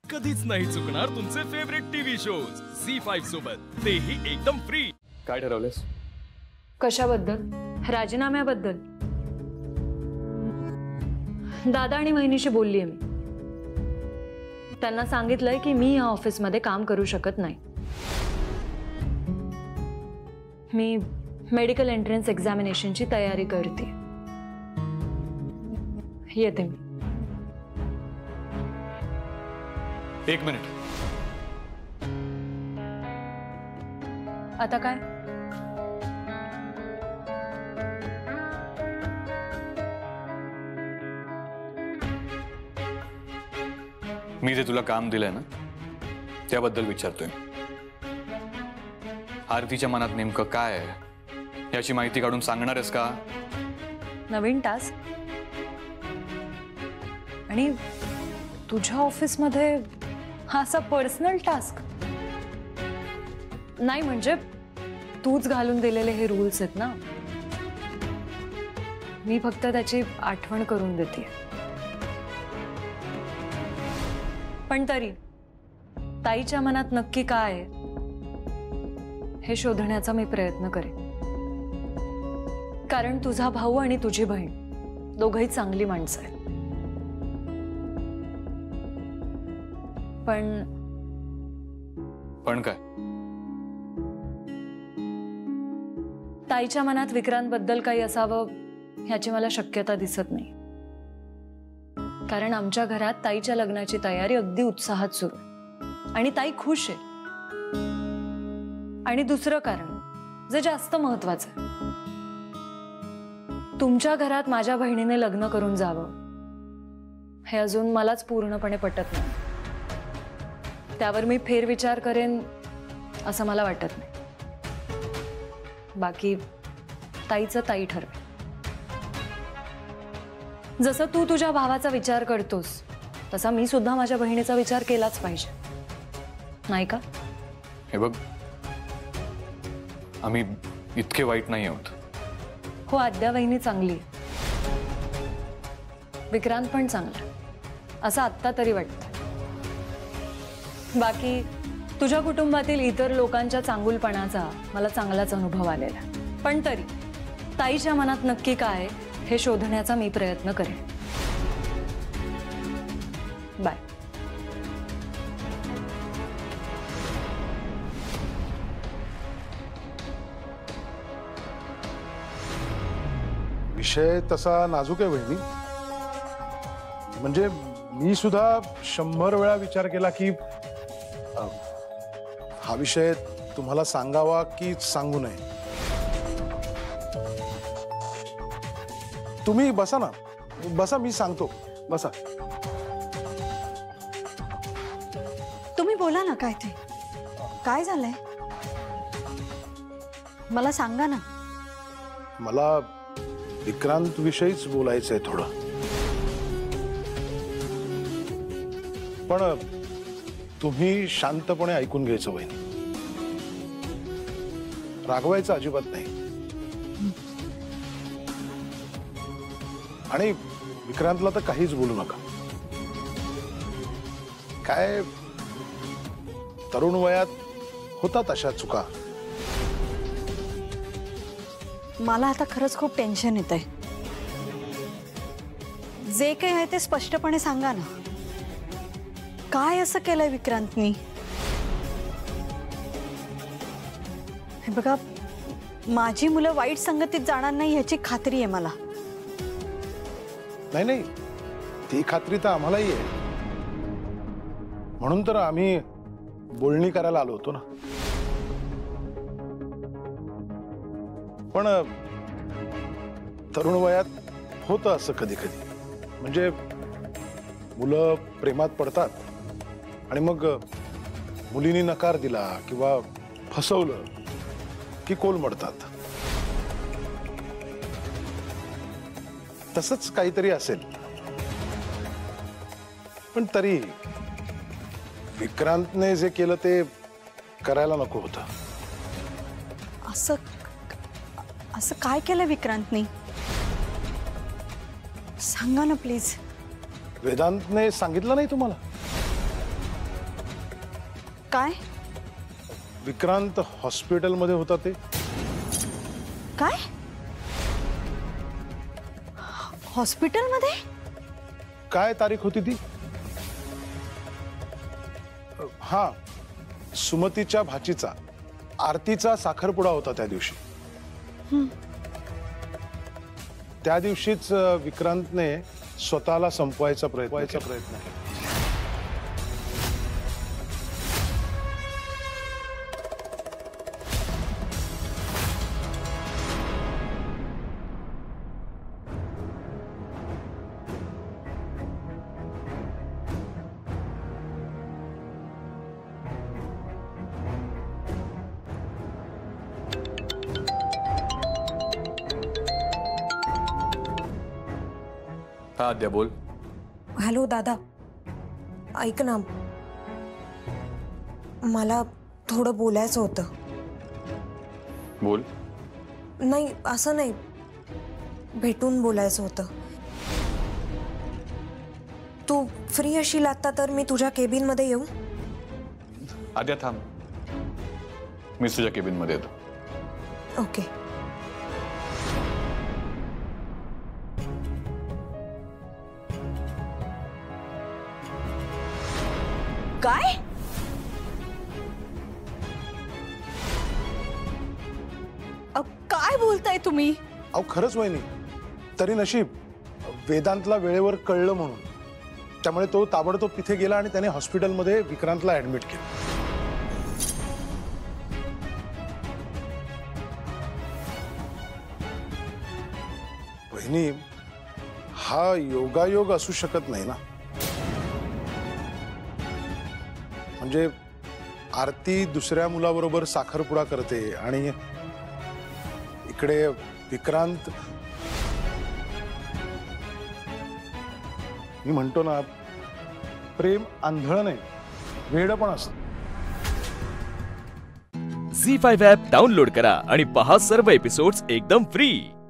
कधीच नाही चुकणार तुमचे फेवरेट टीव्ही शोज झी5 सोबत, तेही एकदम फ्री। काय ठरवलेस? कशाबद्दल? राजीनाम्याबद्दल। दादा आणि वहिनीशी बोललीये मी। त्यांना सांगितलंय की मी या ऑफिसमध्ये काम करू शकत नाही। मी मेडिकल एंट्रन्स एग्जामिनेशनची तयारी करते। येते मी। एक मिनिट। आता काय? मी जे तुला काम दिलंय ना त्याबद्दल विचारतोय। आरतीच्या मनात नेमकं काय आहे याची माहिती काढून सांगणार आहेस का? नवीन टास्क आणि तुझ्या ऑफिसमध्ये हा असा पर्सनल टास्क नाही, म्हणजे तूच घालून दिलेले हे रूल्स आहेत ना। मी फक्त त्याची आठवण करून देते। पण तरी ताईच्या मनात नक्की काय आहे हे शोधण्याचा मी प्रयत्न करेन, कारण तुझा भाऊ आणि तुझी बहीण दोघंही चांगली माणसं आहेत। पण काय? ताईच्या मनात विक्रांतबद्दल काही असावं ह्याची मला शक्यता दिसत नाही, कारण आमच्या घरात ताईच्या लग्नाची तयारी अगदी उत्साहात सुरू आहे आणि ताई खुश आहे। आणि दुसरं कारण जे जास्त महत्वाचं आहे, तुमच्या घरात माझ्या बहिणीने लग्न करून जावं हे अजून मलाच पूर्णपणे पटत नाही। त्यावर मी फेरविचार करेन असं मला वाटत नाही। बाकी ताईचं ताई ठरवे। जसं तू तुझ्या भावाचा विचार करतोस तसा मी सुद्धा माझ्या बहिणीचा विचार केलाच पाहिजे, नाही का? हे बघ, आम्ही इतके वाईट नाही आहोत। हो, आद्या वहिनी चांगली, विक्रांत पण चांगला, असं आत्ता तरी वाटतं। बाकी तुझ्या कुटुंबातील इतर लोकांच्या चांगुलपणाचा मला चांगलाच अनुभव आलेला, पण तरी ताईच्या मनात नक्की काय हे शोधण्याचा मी प्रयत्न करेन। बाय। विषय तसा नाजूक आहे वहिनी, म्हणजे मी सुद्धा 100 वेळा विचार केला की हा विषय तुम्हाला सांगावा की सांगू नये। तुम्ही बसा ना, बसा, मी सांगतो, बसा। तुम्ही बोला ना, काय ते काय झालंय मला सांगा ना। मला विक्रांत विषयीच बोलायचंय थोडं, पण तुम्ही शांतपणे ऐकून घ्यायचं वहिनी, रागवायचं अजिबात नाही। आणि विक्रांतला तर काहीच बोलू नका। काय तरुण वयात होतात अशा चुका। मला आता खरंच खूप टेन्शन येतंय। जे काही आहे ते स्पष्टपणे सांगा ना, काय असं केलंय विक्रांतनी? हे बघा, माझी मुलं वाईट संगतीत जाणार नाही ह्याची खात्री आहे मला। नाही, ती खात्री तर आम्हालाही आहे, म्हणून तर आम्ही बोलणी करायला आलो होतो ना। पण तरुण वयात होतं असं कधी कधी, म्हणजे मुलं प्रेमात पडतात आणि मग मुलीने नकार दिला किंवा फसवलं की कोलमडतात। तसंच काहीतरी असेल, पण तरी विक्रांतने जे केलं ते करायला नको होतं। असं काय केलं विक्रांतनी? सांगा ना प्लीज। वेदांतने सांगितलं नाही तुम्हाला? काय विक्रांत हॉस्पिटलमध्ये होता ते काय हॉस्पिटलमध्ये? काय तारीख होती ती? हा, सुमतीच्या भाचीचा आरतीचा साखरपुडा होता त्या दिवशी. त्या दिवशीच विक्रांतने स्वतःला संपवायचा प्रयत्न केला. हा आद्या बोल. हॅलो दादा, ऐक ना, मला थोडं बोलायचं होतं. बोल. नाही असं नाही, भेटून बोलायचं होतं. तू फ्री अशील आता तर मी तुझ्या केबिनमध्ये येऊ? आद्या थांब, मी तुझ्या केबिन मध्ये येतो. ओके. काय काय बोलताय तुम्ही? अहो खरंच वहिनी, तरी नशीब वेदांतला वेळेवर कळलं म्हणून. त्यामुळे तो ताबडतोब तिथे गेला आणि त्याने हॉस्पिटलमध्ये विक्रांतला ऍडमिट केलं. वहिनी, हा योगायोग असू शकत नाही ना. म्हणजे आरती दुसऱ्या मुलाबरोबर साखरपुडा करते आणि इकडे विक्रांत. मी म्हणतो ना, प्रेम आंधळ नाही, वेड पण असतं. झी5 ॲप डाउनलोड करा आणि पहा सर्व एपिसोड्स एकदम फ्री.